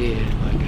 here like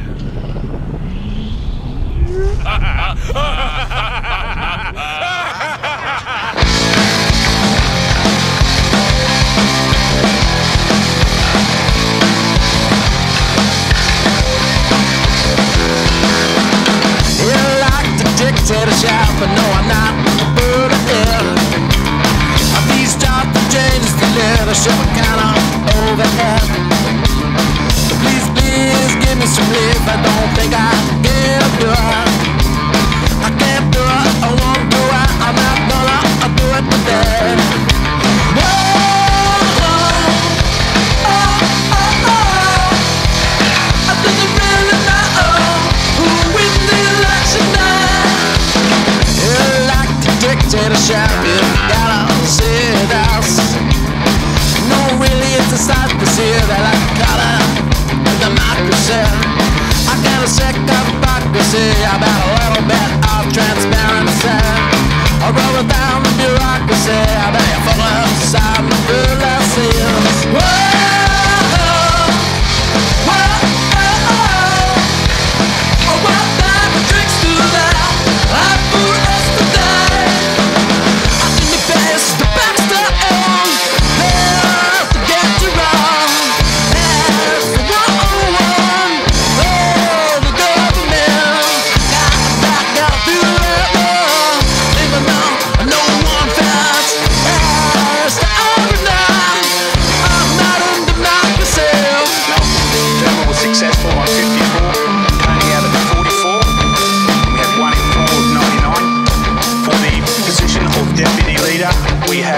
Dictatorship, but no, I'm not a bird of air. These jobs to change the leadership are kinda overhead. Please, please give me some relief. I don't think I can do it. I can't do it, I won't do it. I'm not gonna do it today. I think I really know who wins the election now. Dictatorship, you gotta see this. No, really, it's a sight to see that I call it democracy. I got a sick of hypocracy. I bet a little bit of transparency. I roll it down the bureaucracy. I bet you're full of side manipulations. We had,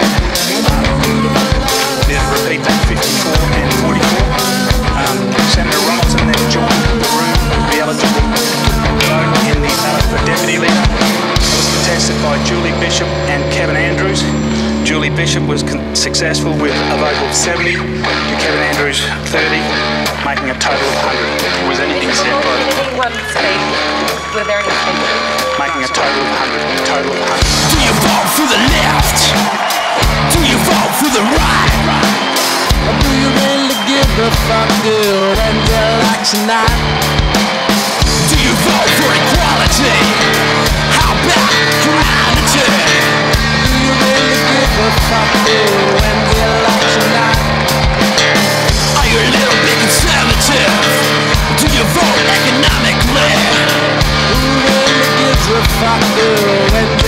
repeat that, 54 and 44. Senator Robertson then joined the room to be eligible to vote in the ballot for deputy leader. It was contested by Julie Bishop and Kevin Andrews. Julie Bishop was successful with a vote of 70 to Kevin Andrews 30, making a total of 100. Was anything said by the... Were there any speakers? Making a total of 100. Do you vote for the left? Do you vote for the right? Or do you really give a fuck when the election night? Do you vote for equality? How about humanity? Do you really give a fuck when the election night? Are you a little bit conservative? Do you vote economically? Who really gives a fuck when